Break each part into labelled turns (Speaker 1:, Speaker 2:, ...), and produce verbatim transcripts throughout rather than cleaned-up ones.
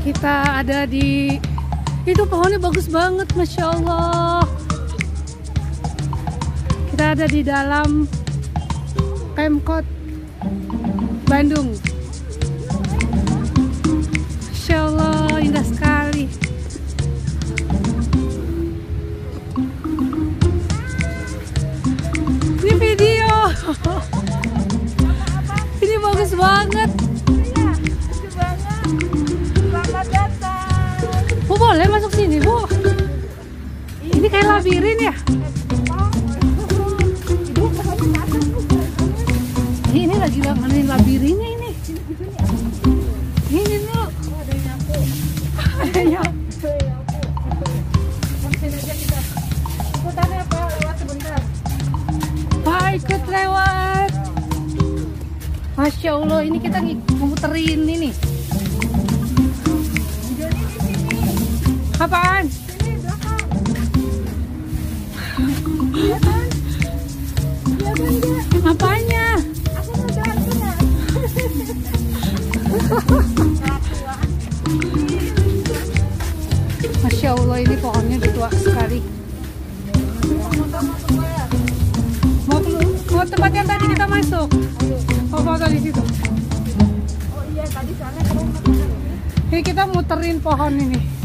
Speaker 1: Kita ada di, itu pohonnya bagus banget, Masya Allah. Kita ada di dalam Pemkot Bandung. Masya Allah, indah sekali. Ini video. Ini bagus banget. Bu, boleh masuk sini, Bu. Ini kayak labirin ya. Ini, ini lagi ngamain labirinnya ini. Ini dulu. Ada nyapu. Ikutannya apa? Lewat sebentar. Pak, ikut lewat. Masya Allah, ini kita muterin ini. Apaan? Ini belakang. Iya kan? Iya kan dia? Apanya? Aku mau jalan-jalan. Masya Allah, ini pohonnya tua sekali. Mau mau tempat yang tadi kita masuk? Oh, foto di situ. Oh iya, tadi soalnya kalau ini kita muterin pohon ini.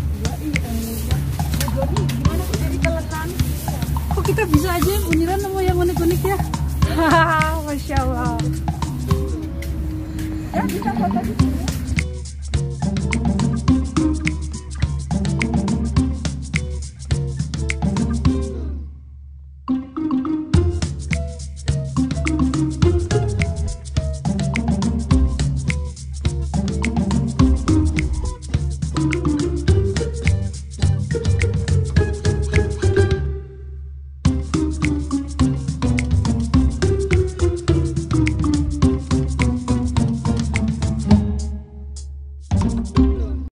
Speaker 1: Kok kita bisa aja beneran nemu yang unik-unik ya? Hahaha, Masya Allah. Ya, bisa foto di sini.